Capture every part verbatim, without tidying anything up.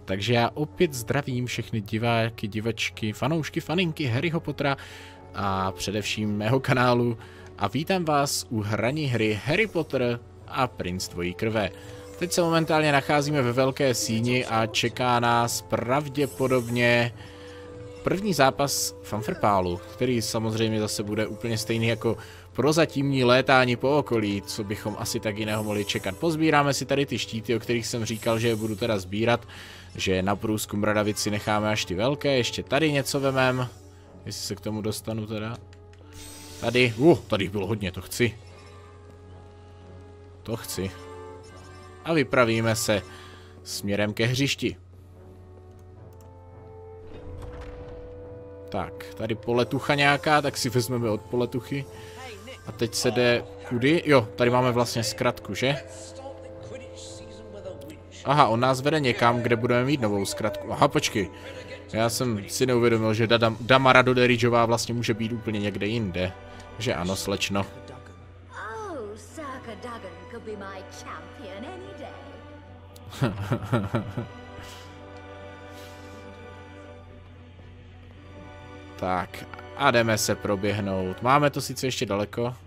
Takže já opět zdravím všechny diváky, divačky, fanoušky, faninky Harryho Pottera a především mého kanálu a vítám vás u hraní hry Harry Potter a Princ Dvojí krve. Teď se momentálně nacházíme ve Velké síni a čeká nás pravděpodobně první zápas Fanfrpálu, který samozřejmě zase bude úplně stejný jako prozatímní létání po okolí, co bychom asi tak jiného mohli čekat. Pozbíráme si tady ty štíty, o kterých jsem říkal, že je budu teda sbírat, že na průzkum Bradavici necháme až ty velké, ještě tady něco vemem, jestli se k tomu dostanu teda. Tady, uh, tady bylo hodně, to chci. To chci. A vypravíme se směrem ke hřišti. Tak, tady poletucha nějaká, tak si vezmeme od poletuchy. A teď se jde kudy? Jo, tady máme vlastně zkratku, že? Aha, on nás vede někam, kde budeme mít novou zkratku. Aha, počkej. Já jsem si neuvědomil, že Dam Damara Doderidgeová vlastně může být úplně někde jinde. Že ano, slečno. Tak, a jdeme se proběhnout. Máme to sice ještě daleko.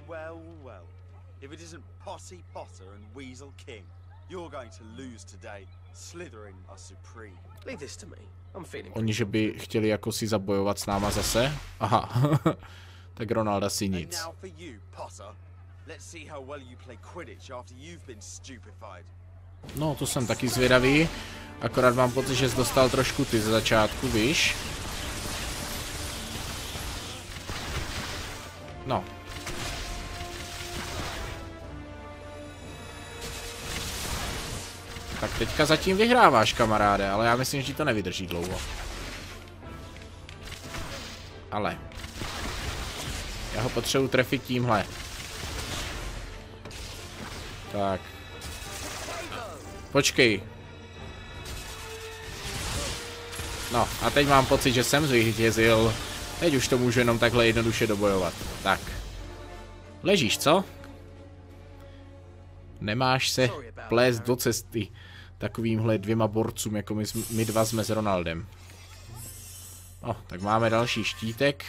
Oni, že by chtěli jako si zabojovat s náma zase? Aha, tak Ronalda si nic. No, to jsem taky zvědavý. Akorát mám pocit, že jsi dostal trošku ty ze začátku, víš? No. Tak teďka zatím vyhráváš, kamaráde, ale já myslím, že ti to nevydrží dlouho. Ale. Já ho potřebuji trefit tímhle. Tak. Počkej. No, a teď mám pocit, že jsem zvítězil. Teď už to můžu jenom takhle jednoduše dobojovat. Tak. Ležíš, co? Nemáš se plést do cesty takovýmhle dvěma borcům, jako my, my dva jsme s Ronaldem. No, tak máme další štítek.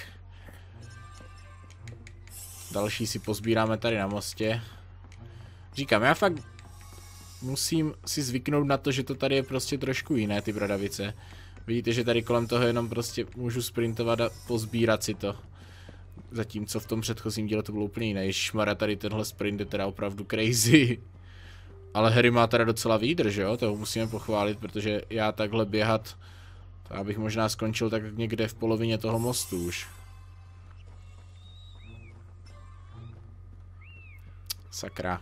Další si pozbíráme tady na mostě. Říkám, já fakt musím si zvyknout na to, že to tady je prostě trošku jiné, ty Bradavice. Vidíte, že tady kolem toho jenom prostě můžu sprintovat a pozbírat si to. Zatímco v tom předchozím díle to bylo úplně jiné. Ježišmarja, tady tenhle sprint je teda opravdu crazy. Ale Harry má teda docela výdrž, jo? To musíme pochválit, protože já takhle běhat, to abych možná skončil tak někde v polovině toho mostu už. Sakra.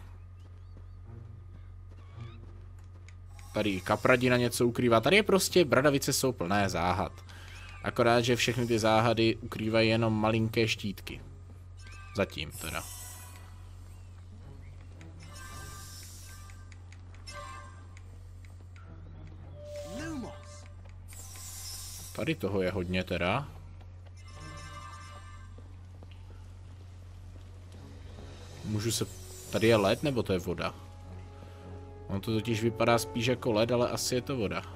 Tady kapradina něco ukrývá. Tady je prostě, Bradavice jsou plné záhad. Akorát, že všechny ty záhady ukrývají jenom malinké štítky. Zatím teda. Tady toho je hodně teda. Můžu se... Tady je led, nebo to je voda? On to totiž vypadá spíš jako led, ale asi je to voda.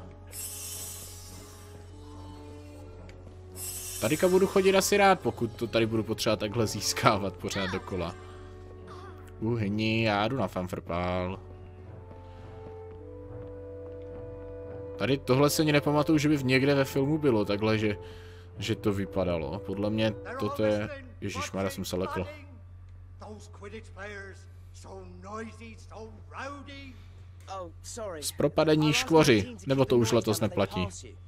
Tadyka budu chodit asi rád, pokud to tady budu potřebovat takhle získávat pořád dokola. Uhni, já jdu na Fanfrpál. Tady tohle se ani nepamatuju, že by v někde ve filmu bylo takhle, že, že to vypadalo. Podle mě toto je... Ježišmarja, jsem se lekl. Z propadení škvoři, nebo to už letos neplatí.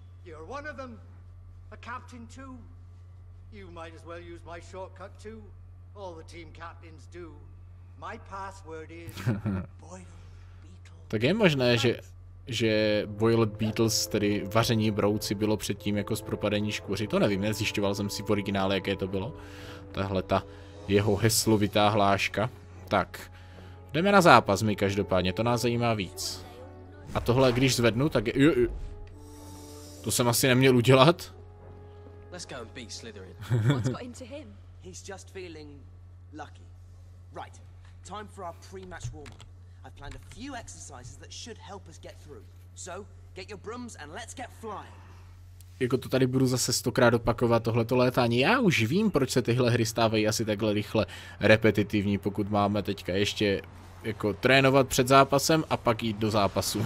Tak je možné, že, že Boiled Beetles, tedy vaření brouci, bylo předtím jako z propadení škvoři. To nevím, nezjišťoval jsem si v originále, jaké to bylo. Tahle ta jeho heslovitá hláška. Tak, jdeme na zápas my každopádně, to nás zajímá víc. A tohle, když zvednu, tak je... Jo, jo. To jsem asi neměl udělat. Let's go and beat Slytherin. What's got into him? He's just feeling lucky. Right. Time for our pre-match warm-up. I've planned a few exercises that should help us get through. So, Get your brooms and let's get flying. Jako to tady budu zase stokrát opakovat, tohleto létání. Já už vím, proč se tyhle hry stávají asi takhle rychle repetitivní, pokud máme teďka ještě jako trénovat před zápasem a pak jít do zápasu.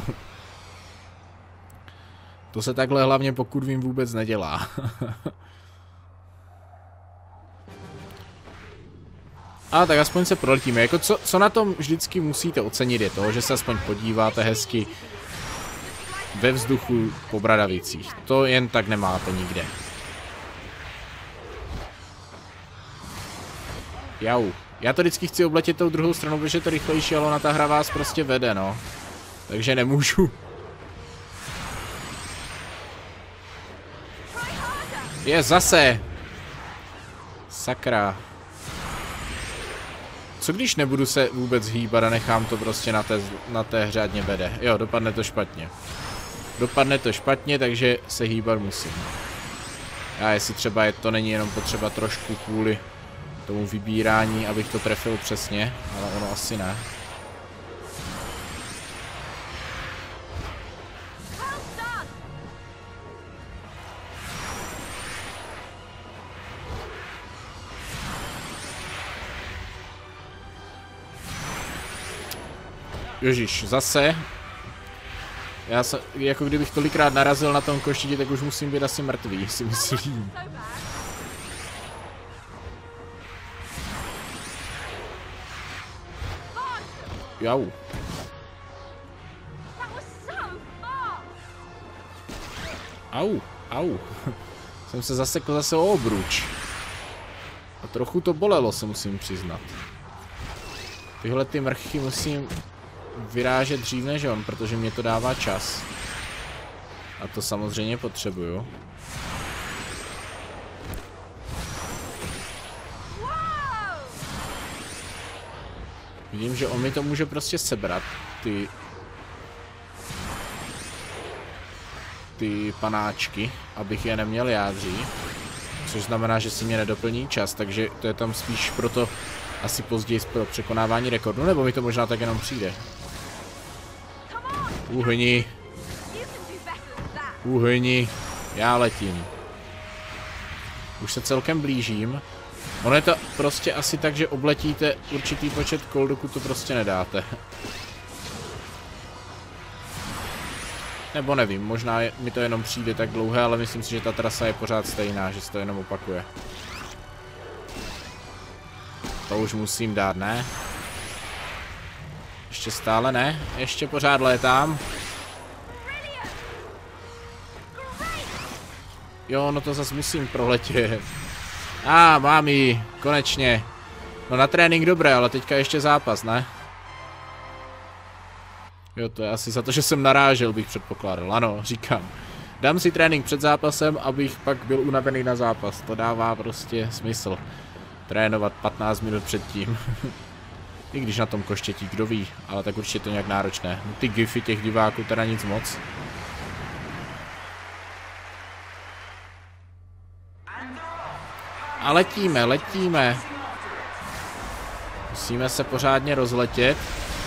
To se takhle hlavně, pokud vím, vůbec nedělá. A tak aspoň se proletíme. Jako co, co na tom vždycky musíte ocenit je to, že se aspoň podíváte hezky ve vzduchu po Bradavicích. To jen tak nemáte nikde. Jau. Já to vždycky chci obletět tou druhou stranu, protože je to rychlejší, ale ona ta hra vás prostě vede, no. Takže nemůžu. Je zase. Sakra. Co když nebudu se vůbec hýbat a nechám to prostě na té, na té řádně vede? Jo, dopadne to špatně. Dopadne to špatně, takže se hýbat musím. A jestli třeba je, to není jenom potřeba trošku kvůli tomu vybírání, abych to trefil přesně, ale ono asi ne. Ježiš, zase. Já se, jako kdybych tolikrát narazil na tom koštíti, tak už musím být asi mrtvý, si myslím. Jau. Au, au. Jsem se zasekl zase o obruč. A trochu to bolelo, se musím přiznat. Tyhle ty mrchy musím vyrážet dřív než on, protože mě to dává čas. A to samozřejmě potřebuju. Vidím, že on mi to může prostě sebrat, ty... ty panáčky, abych je neměl já dřív. Což znamená, že si mě nedoplní čas, takže to je tam spíš proto asi později pro překonávání rekordu, nebo mi to možná tak jenom přijde. Uhni. Uhni. Já letím. Už se celkem blížím. Ono je to prostě asi tak, že obletíte určitý počet kol, dokud to prostě nedáte. Nebo nevím, možná je, mi to jenom přijde tak dlouhé, ale myslím si, že ta trasa je pořád stejná, že se to jenom opakuje. To už musím dát, ne? Ještě stále ne? Ještě pořád létám. Jo, no to zase musím proletět. A, ah, mám ji, konečně. No na trénink dobré, ale teďka ještě zápas, ne? Jo, to je asi za to, že jsem narážel, bych předpokládal. Ano, říkám. Dám si trénink před zápasem, abych pak byl unavený na zápas. To dává prostě smysl. Trénovat patnáct minut předtím. I když na tom koštětí, kdo ví, ale tak určitě to nějak náročné. No, ty gify těch diváků teda nic moc. A letíme, letíme. Musíme se pořádně rozletět.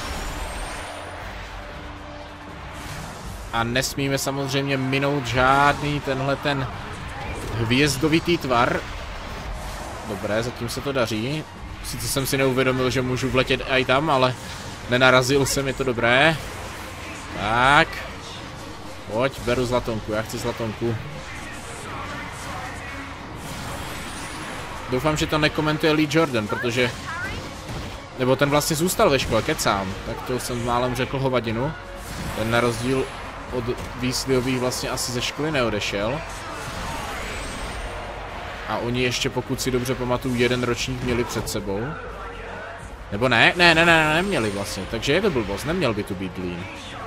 A nesmíme samozřejmě minout žádný tenhle ten hvězdovitý tvar. Dobré, zatím se to daří. Sice jsem si neuvědomil, že můžu vletět i tam, ale nenarazil jsem, je to dobré. Tak. Pojď, beru zlatonku, já chci zlatonku. Doufám, že to nekomentuje Lee Jordan, protože... Nebo ten vlastně zůstal ve škole, kecám. Tak to jsem málem řekl hovadinu. Ten na rozdíl od Weasleyových vlastně asi ze školy neodešel. A oni ještě, pokud si dobře pamatuju, jeden ročník měli před sebou. Nebo ne? Ne, ne, ne, neměli vlastně. Takže je to blbost, neměl by tu být Dean.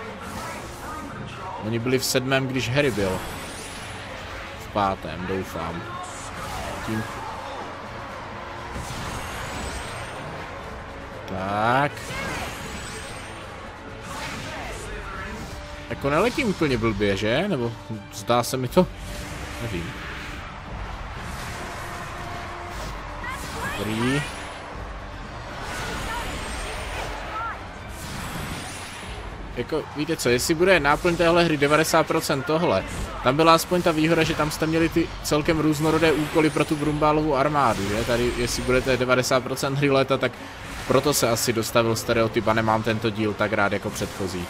Oni byli v sedmém, když Harry byl. V pátém, doufám. Tím... Tak. Jako neletím úplně blbě, že? Nebo zdá se mi to? Nevím. Dobrý. jako, víte co, jestli bude náplň téhle hry devadesát procent tohle, tam byla aspoň ta výhoda, že tam jste měli ty celkem různorodé úkoly pro tu Brumbálovu armádu, že? Tady, jestli budete devadesát procent hry léta, tak proto se asi dostavil stereotyp a nemám tento díl tak rád jako předchozí.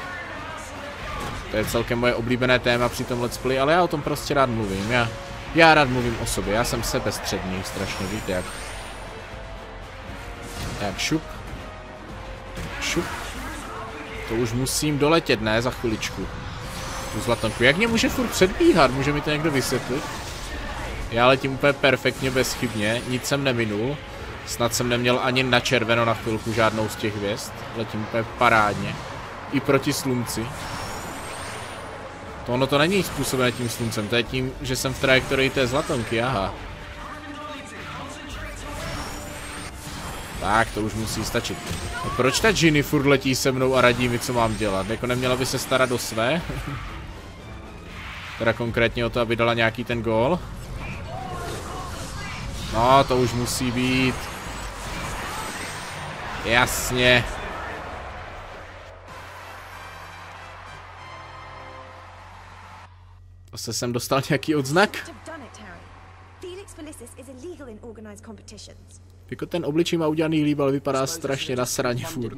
To je celkem moje oblíbené téma při tom let's play, ale já o tom prostě rád mluvím, já, já rád mluvím o sobě, já jsem sebestředný, strašně, víte jak. Tak, šup. Šup. To už musím doletět, ne? Za chviličku. Tu zlatonku. Jak mě může furt předbíhat? Může mi to někdo vysvětlit? Já letím úplně perfektně, bezchybně. Nic jsem neminul. Snad jsem neměl ani na červeno na chvilku žádnou z těch hvězd. Letím úplně parádně. I proti slunci. To ono to není způsobené tím sluncem. To je tím, že jsem v trajektorii té zlatonky. Aha. Tak, to už musí stačit. A proč ta Ginny furt letí se mnou a radí mi, co mám dělat? Jako neměla by se starat o své? Teda konkrétně o to, aby dala nějaký ten gól. No, to už musí být. Jasně. Zase jsem dostal nějaký odznak. Jako ten obličej má udělaný líb, ale vypadá strašně nasraně furt.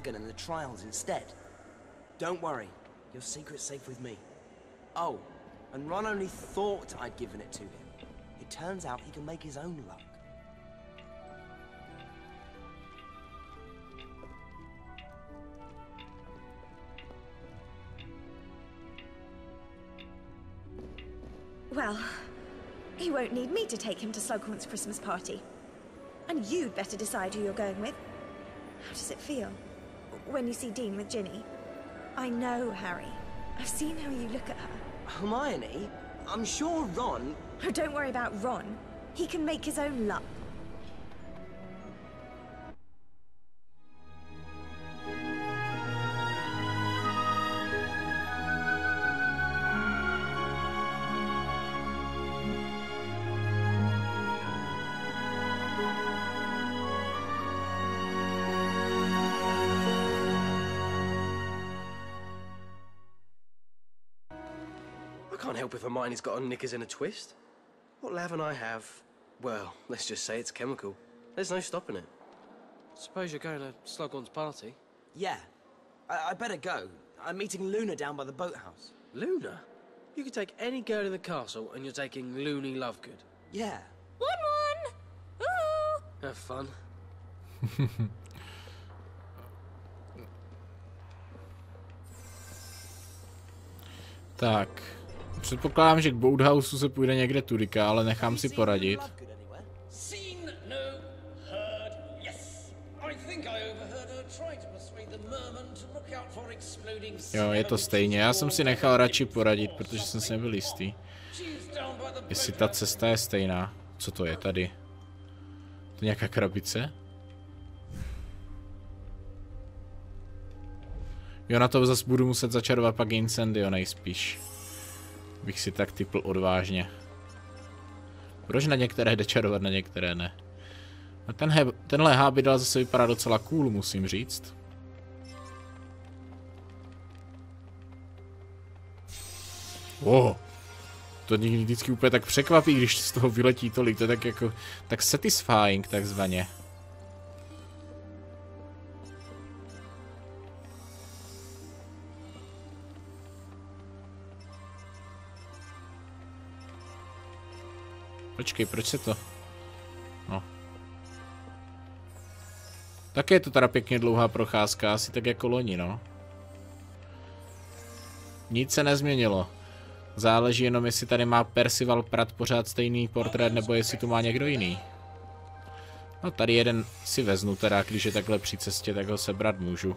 Don't worry, your secret's safe with me. Oh, and Ron only thought I'd given it to him. It turns out he can make his own luck. Well, he won't need me to take him to Slughorn's Christmas party. And you'd better decide who you're going with. How does it feel when you see Dean with Ginny? I know, Harry. I've seen how you look at her. Hermione? I'm sure Ron... Oh, don't worry about Ron. He can make his own luck. I can't help if Hermione's got her knickers in a twist. What Lav and I have, well, let's just say it's chemical. There's no stopping it. Suppose you're going to Slughorn's party? Yeah. I, I better go. I'm meeting Luna down by the boathouse. Luna? You could take any girl in the castle and you're taking Loony Lovegood. Yeah. One, one! Ooh! Have fun. Tak. Předpokládám, že k Boathouseu se půjde někde tudyka, ale nechám si poradit. Jo, je to stejně. Já jsem si nechal radši poradit, protože jsem si nebyl jistý. Jestli ta cesta je stejná. Co to je tady? To je nějaká krabice? Jo, na to zase budu muset začarovat pak Incendio nejspíš. Bych si tak typl odvážně. Proč na některé jde čarovat, na některé ne? A tenhle, tenhle hábidel zase vypadá docela cool, musím říct. Oh, to někdy vždycky úplně tak překvapí, když z toho vyletí tolik. To je tak jako, tak satisfying takzvaně. Počkej, proč se to... No. Také je to teda pěkně dlouhá procházka, asi tak jako loni, no. Nic se nezměnilo. Záleží jenom, jestli tady má Percival Pratt pořád stejný portrét, nebo jestli tu má někdo jiný. No tady jeden si veznu teda, když je takhle při cestě, tak ho sebrat můžu.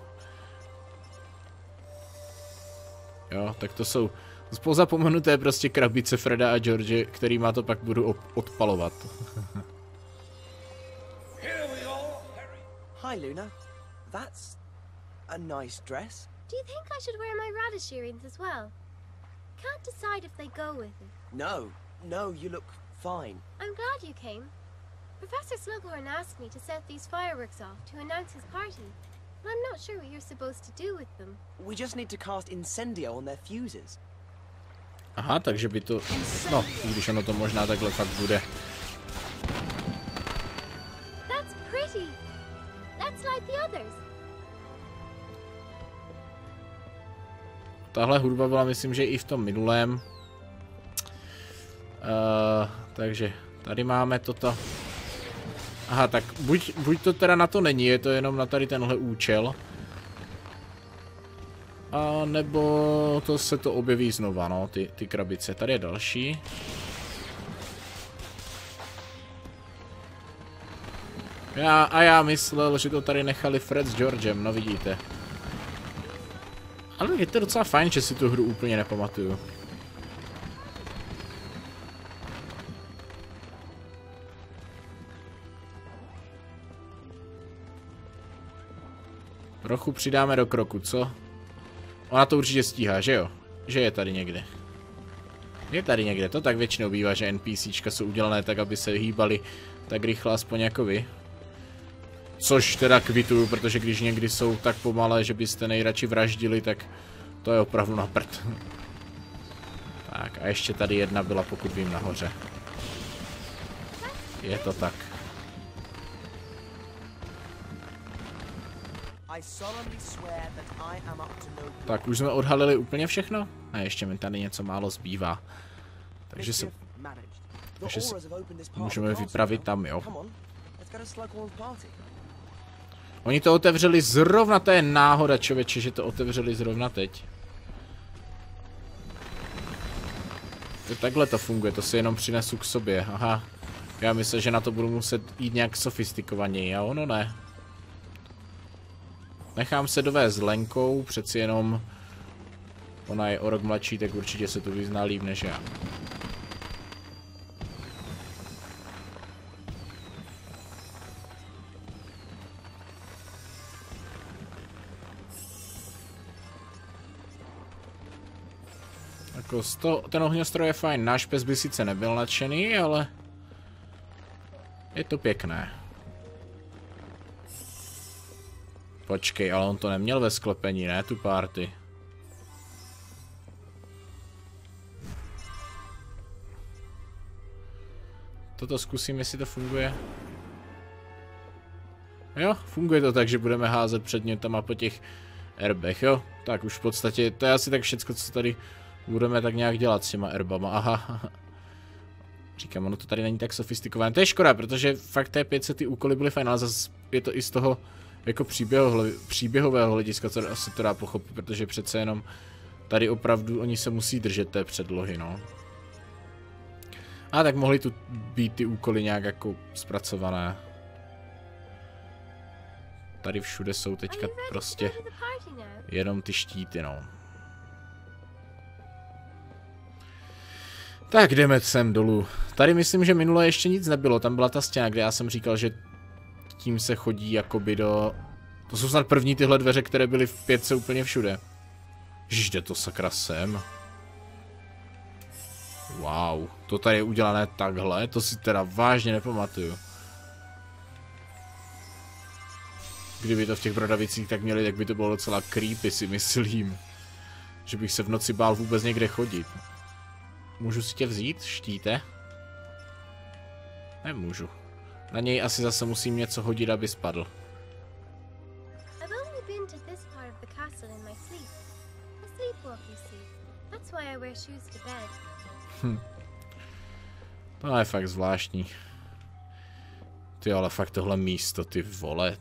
Jo, tak to jsou pozapomenuté prostě krabice Freda a George, kterýma to pak budu odpalovat. Hi Luna, that's a nice dress. Do you think I should wear my radish earrings as well? Can't decide if they go with it. No, no, you look fine. I'm glad you came. Professor Slughorn asked me to set these fireworks off to announce his party. I'm not sure what you're supposed to do with them. We just need to cast Incendio on their fuses. Aha, takže by to... No, i když ono to možná takhle fakt bude. That's pretty. That's like the others. Tahle hudba byla, myslím, že i v tom minulém. Uh, takže tady máme toto. Aha, tak buď, buď to teda na to není, je to jenom na tady tenhle účel. A nebo to se to objeví znova, no, ty, ty krabice. Tady je další. Já, a já myslel, že to tady nechali Fred s Georgem, no vidíte. Ale je to docela fajn, že si tu hru úplně nepamatuju. Trochu přidáme do kroku, co? Ona to určitě stíhá, že jo? Že je tady někde. Je tady někde, to tak většinou bývá, že NPCčka jsou udělané tak, aby se hýbali tak rychle aspoň jako vy. Což teda kvituju, protože když někdy jsou tak pomalé, že byste nejradši vraždili, tak to je opravdu na prd. Tak a ještě tady jedna byla, pokud vím, nahoře. Je to tak. Tak už jsme odhalili úplně všechno? A ještě mi tady něco málo zbývá. Takže se... Takže se můžeme vypravit tam, jo. Oni to otevřeli zrovna, to je náhoda, člověče, že to otevřeli zrovna teď. To takhle to funguje, to si jenom přinesu k sobě, aha. Já myslím, že na to budu muset jít nějak sofistikovaněji, a ono ne. Nechám se dovést Lenkou, přeci jenom ona je o rok mladší, tak určitě se tu vyzná líp než já. Jako sto, ten ohňostroj je fajn, náš pes by sice nebyl nadšený, ale je to pěkné. Počkej, ale on to neměl ve sklepení, ne, tu party. Toto zkusím, jestli to funguje. Jo, funguje to tak, že budeme házet předmětama po těch erbech, jo. Tak už v podstatě, to je asi tak všecko, co tady budeme tak nějak dělat s těma erbama, aha. Říkám, ono to tady není tak sofistikované, to je škoda, protože fakt té pět set ty úkoly byly fajn, ale zase je to i z toho jako příběho, příběhového hlediska, co asi to dá pochopit, protože přece jenom tady opravdu oni se musí držet té předlohy, no. A tak mohly tu být ty úkoly nějak jako zpracované. Tady všude jsou teďka prostě jenom ty štíty, no. Tak jdeme sem dolů. Tady myslím, že minule ještě nic nebylo, tam byla ta stěna, kde já jsem říkal, že tím se chodí jakoby do... To jsou snad první tyhle dveře, které byly v pětce úplně všude. Ježiš, jde to sakra sem. Wow, to tady je udělané takhle, to si teda vážně nepamatuju. Kdyby to v těch brodavicích tak měli, tak by to bylo docela creepy, si myslím. Že bych se v noci bál vůbec někde chodit. Můžu si tě vzít, štíte? Nemůžu. Na něj asi zase musím něco hodit, aby spadl. Hm. To je fakt zvláštní. Ty ale fakt tohle místo, ty vole.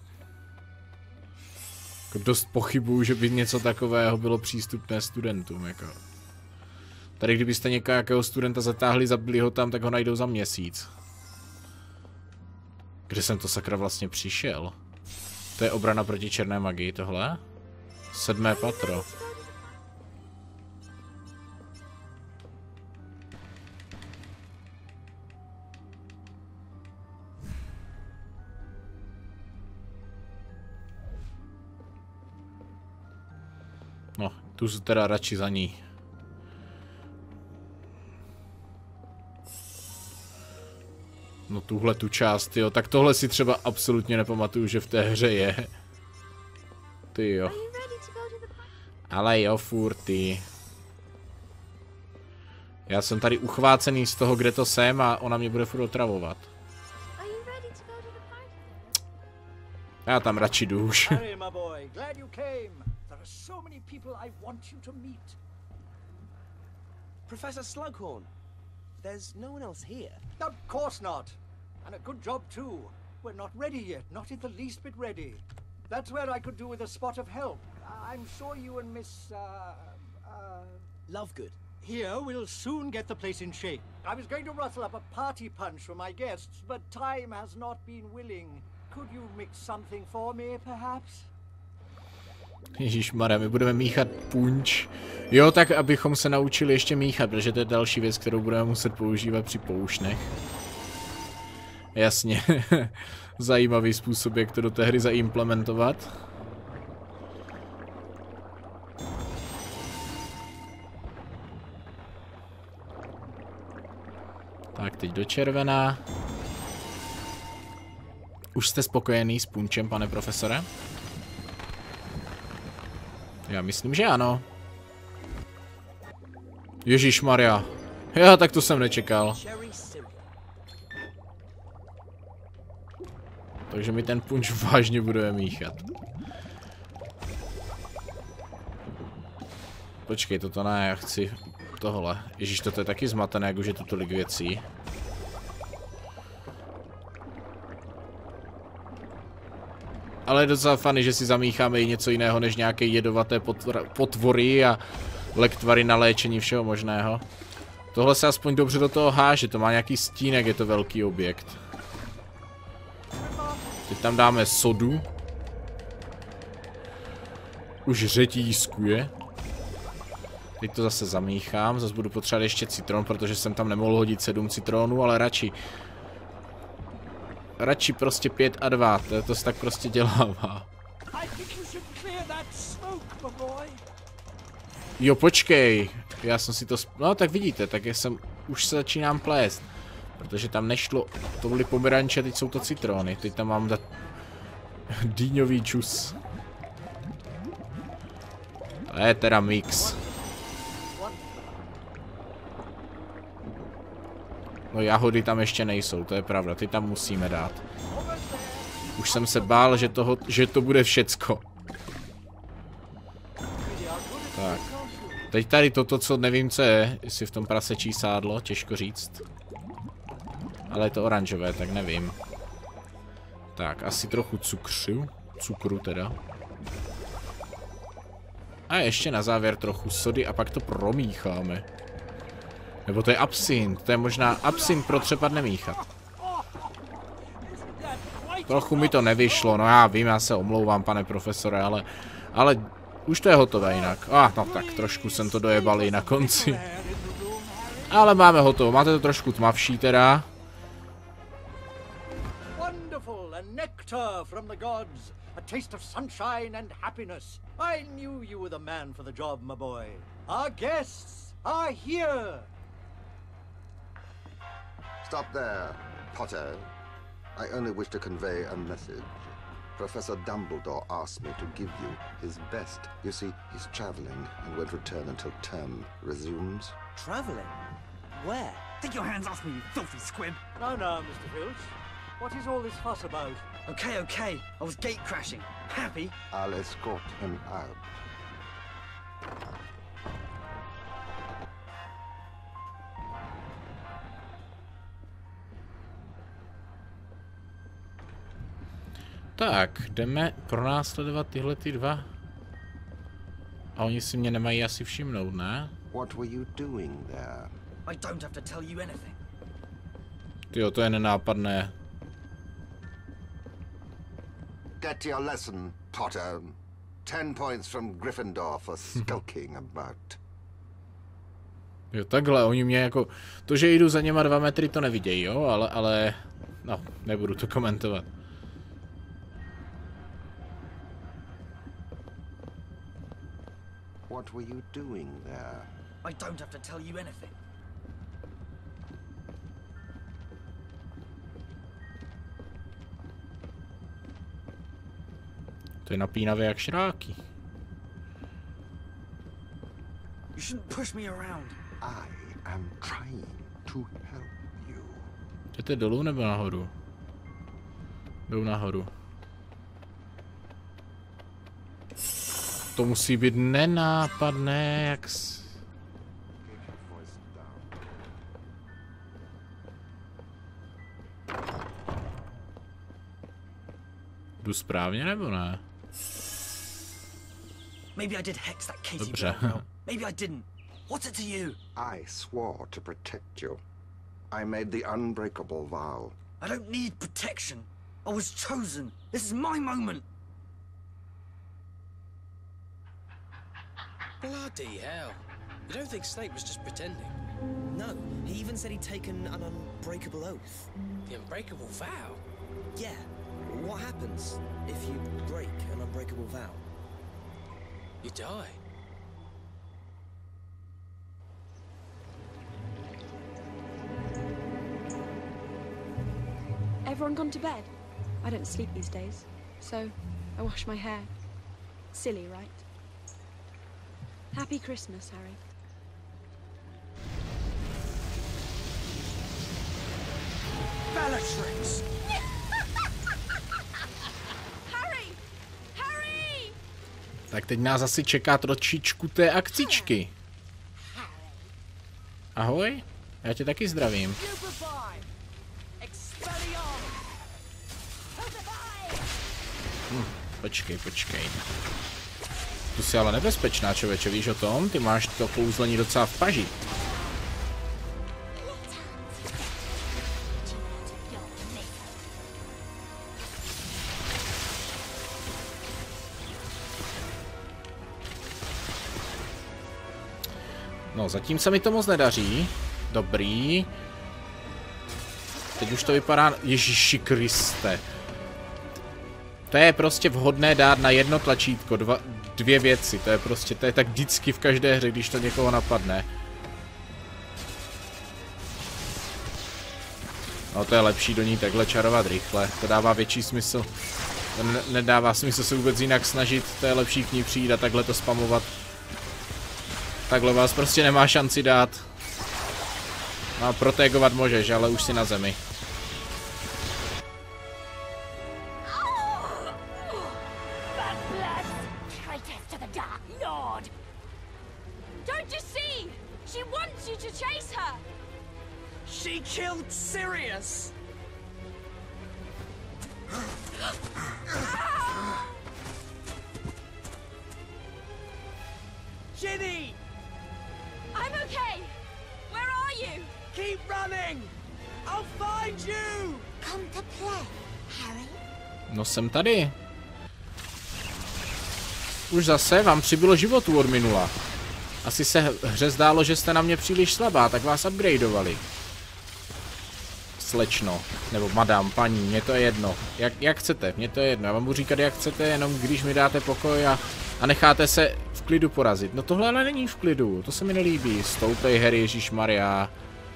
Jako dost pochybuju, že by něco takového bylo přístupné studentům, jako. Tady kdybyste nějakého studenta zatáhli, zabili ho tam, tak ho najdou za měsíc. Kde jsem to sakra vlastně přišel? To je obrana proti černé magii, tohle? Sedmé patro. No, tu se teda radši za ní. No tuhle tu část, jo, tak tohle si třeba absolutně nepamatuju, že v té hře je. Ty jo. Are you ready to go to the party? Ale jo, furt ty. Já jsem tady uchvácený z toho, kde to jsem a ona mě bude furt otravovat. Are you ready to go to the party? Já tam radši jdu už. Harry, my boy, glad you came. There are so many people I want you to meet. Professor Slughorn, there's no one else here. Of course not. And a good job too. We're not ready yet, not in the least bit ready. That's where I could do with a spot of help. I'm sure you and Miss, uh, uh... Lovegood. Here will soon get the place in shape. I was going to rustle up a party punch for my guests, but time has not been willing. Could you mix something for me, perhaps? Ježišmarja, my budeme míchat punč. Jo, tak abychom se naučili ještě míchat, protože to je další věc, kterou budeme muset používat při poušnech. Jasně. Zajímavý způsob, jak to do té hry zaimplementovat. Tak, teď do červená. Už jste spokojený s punčem, pane profesore? Já myslím, že ano. Ježišmarja. Já tak to jsem nečekal. Takže my ten punč vážně budeme míchat. Počkej, toto ne, já chci tohle. Ježíš, toto je taky zmatené, jak už je tu tolik věcí. Ale je docela funny, že si zamícháme i něco jiného než nějaké jedovaté potvory a lektvary na léčení všeho možného. Tohle se aspoň dobře do toho háže, to má nějaký stínek, je to velký objekt. Teď tam dáme sodu. Už řetískuje. Teď to zase zamíchám, zase budu potřebovat ještě citron, protože jsem tam nemohl hodit sedm citronů, ale radši. Radši prostě pět a dva, to, to se tak prostě dělává. Jo, počkej, já jsem si to... No tak vidíte, tak já jsem... Už se začínám plést. Protože tam nešlo... To byly pomeranče, teď jsou to citrony, teď tam mám dát... Dýňový džus. To je teda mix. No jahody tam ještě nejsou, to je pravda, ty tam musíme dát. Už jsem se bál, že, toho, že to bude všecko. Tak. Teď tady toto, co nevím, co je, jestli v tom prasečí sádlo, těžko říct. Ale je to oranžové, tak nevím. Tak, asi trochu cukru, cukru teda. A ještě na závěr trochu sody a pak to promícháme. Nebo to je absint, to je možná absint pro třepat nemíchat. Trochu mi to nevyšlo, no já vím, já se omlouvám, pane profesore, ale, ale už to je hotové jinak. Ah, no tak, trošku jsem to dojebal i na konci. Ale máme hotovo, máte to trošku tmavší teda. Wonderful, a nectar from the gods, a taste of sunshine and happiness. I knew you were the man for the job, my boy. Our guests are here. Stop there, Potter. I only wish to convey a message. Professor Dumbledore asked me to give you his best. You see, he's traveling and won't return until term resumes. Traveling? Where? Take your hands off me, you filthy squib! No, no, Mister Filch. What is all this fuss about? Okay, okay. I was gate crashing. Happy? I'll escort him out. Tak, jdeme pronásledovat tyhle ty dva. A oni si mě nemají asi všimnout, ne? What were you doing there? I don't have to tell you anything. Tyjo, to je nenápadné. Get to your lesson, Potter. Ten points from Gryffindor for skulking about. Jo, takhle, oni mě jako... To, že jdu za něma dva metry, to nevidějí, jo? Ale, ale... No, nebudu to komentovat. What were you doing there? I don't have to tell you anything. To je napínavé jak šráky. You shouldn't push me around. I am trying to help you. Jdete dolů nebo nahoru? Jdu nahoru. To musí být nenápadné, jak s... Jdu správně nebo ne? Maybe I did hex that Katie Dobře. Brown. Maybe I didn't. What's it to you? I swore to protect you. I made the unbreakable vow. I don't need protection. I was chosen. This is my moment. Bloody hell. You don't think Snape was just pretending? No, he even said he'd taken an unbreakable oath. The unbreakable vow? Yeah. What happens if you break an unbreakable vow? You die. Everyone gone to bed? I don't sleep these days, so I wash my hair. Silly, right? Happy Christmas, Harry. Bellatrix! Harry! Harry! Tak teď nás asi čeká trošičku té akcičky. Ahoj, já tě taky zdravím. Hm, počkej, počkej. Tu jsi ale nebezpečná, člověče, víš o tom? Ty máš to kouzlení docela v paži. No, zatím se mi to moc nedaří. Dobrý. Teď už to vypadá... Ježíši Kriste. To je prostě vhodné dát na jedno tlačítko, dva, dvě věci. To je prostě, to je tak vždycky v každé hře, když to někoho napadne. No, to je lepší do ní takhle čarovat rychle. To dává větší smysl. To ne nedává smysl se vůbec jinak snažit. To je lepší k ní přijít a takhle to spamovat. Takhle vás prostě nemá šanci dát. No, protegovat můžeš, ale už si na zemi. She killed Sirius! Ginny! I'm okay. Where are you? Keep running! I'll find you! Come to play, Harry. No, jsem tady. Už zase vám přibylo životů od minula. Asi se hře zdálo, že jste na mě příliš slabá, tak vás upgradeovali. Slečno, nebo madam, paní, mně to je jedno. Jak, jak chcete, mně to je jedno. Já vám budu říkat, jak chcete, jenom když mi dáte pokoj a, a necháte se v klidu porazit. No tohle ale není v klidu, to se mi nelíbí. Stoupej, Harry, ježišmarja.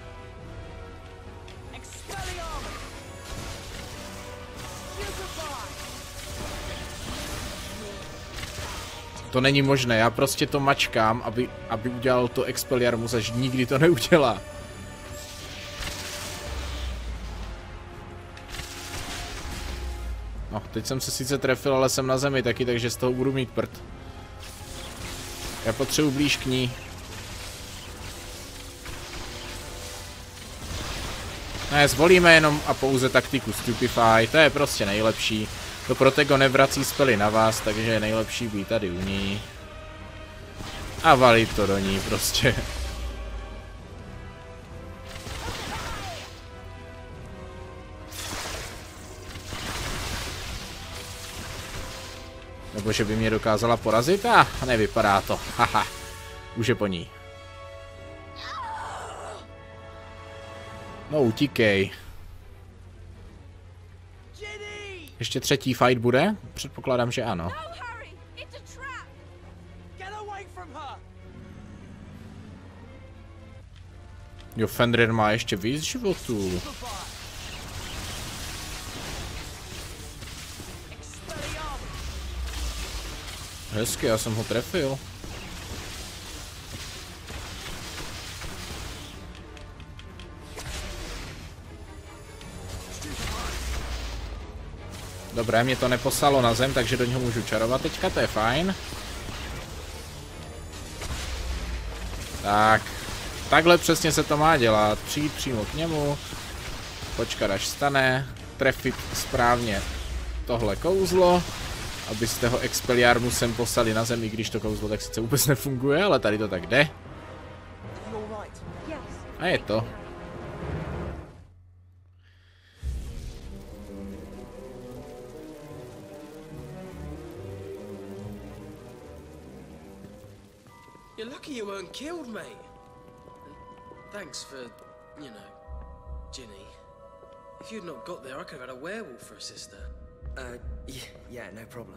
To není možné, já prostě to mačkám, aby, aby udělal to Expelliarmus, až nikdy to neudělá. No, teď jsem se sice trefil, ale jsem na zemi taky, takže z toho budu mít prd. Já potřebuji blíž k ní. Ne, zvolíme jenom a pouze taktiku Stupefy, to je prostě nejlepší. To Protego nevrací spely na vás, takže je nejlepší být tady u ní. A valit to do ní prostě. Nebo že by mě dokázala porazit? A ah, nevypadá to. Haha. Už je po ní. No, utíkej. Ještě třetí fight bude? Předpokládám, že ano. Jo, Fenrir má ještě víc životů. Hezky, já jsem ho trefil. Dobré, mě to neposlalo na zem, takže do něho můžu čarovat teďka, to je fajn. Tak, takhle přesně se to má dělat. Přijít přímo k němu, počkat až stane, trefit správně tohle kouzlo, abyste ho Expelliarmusem poslali na zem, i když to kouzlo tak sice vůbec nefunguje, ale tady to tak jde. A je to. You're lucky you weren't killed, mate. And thanks for, you know, Ginny. If you'd not got there, I could have had a werewolf for a sister. Uh, yeah, yeah, no problem.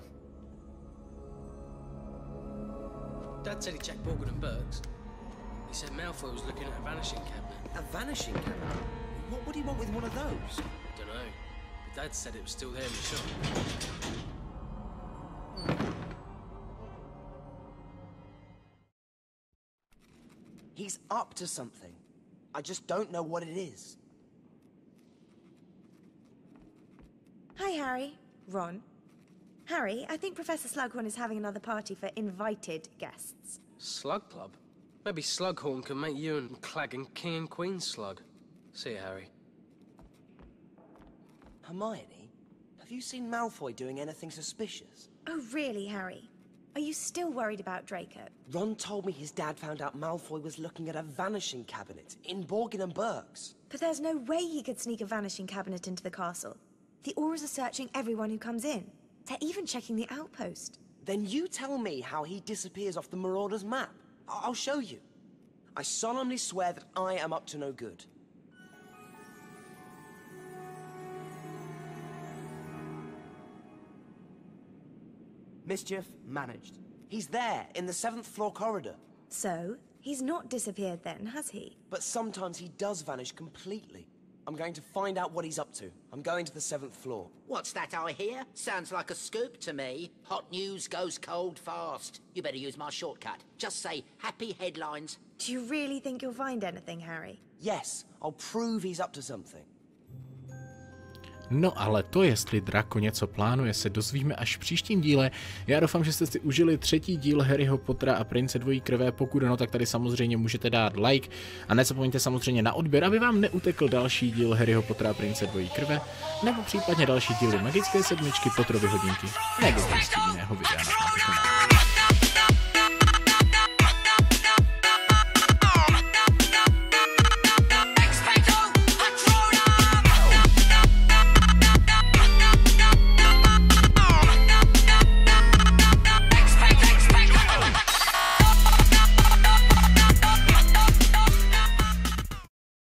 Dad said he checked Morgan and Burke's. He said Malfoy was looking at a vanishing cabinet. A vanishing cabinet? What would he want with one of those? Dunno. But Dad said it was still there in the shop. He's up to something. I just don't know what it is. Hi, Harry. Ron. Harry, I think Professor Slughorn is having another party for invited guests. Slug Club? Maybe Slughorn can make you and Claggin king and queen slug. See you, Harry. Hermione, have you seen Malfoy doing anything suspicious? Oh, really, Harry? Are you still worried about Draco? Ron told me his dad found out Malfoy was looking at a vanishing cabinet in Borgin and Burke's. But there's no way he could sneak a vanishing cabinet into the castle. The Aurors are searching everyone who comes in. They're even checking the outpost. Then you tell me how he disappears off the Marauders' map. I I'll show you. I solemnly swear that I am up to no good. Mischief managed. He's there, in the seventh floor corridor. So, he's not disappeared then, has he? But sometimes he does vanish completely. I'm going to find out what he's up to. I'm going to the seventh floor. What's that I hear? Sounds like a scoop to me. Hot news goes cold fast. You better use my shortcut. Just say happy headlines. Do you really think you'll find anything, Harry? Yes, I'll prove he's up to something. No ale to, jestli Draco něco plánuje, se dozvíme až v příštím díle. Já doufám, že jste si užili třetí díl Harryho Pottera a Prince dvojí krve. Pokud ano, tak tady samozřejmě můžete dát like a nezapomeňte samozřejmě na odběr, aby vám neutekl další díl Harryho Pottera a Prince dvojí krve, nebo případně další díly Magické sedmičky, Potterovy hodinky, nebo prostě jiného videa na tomto kanálu.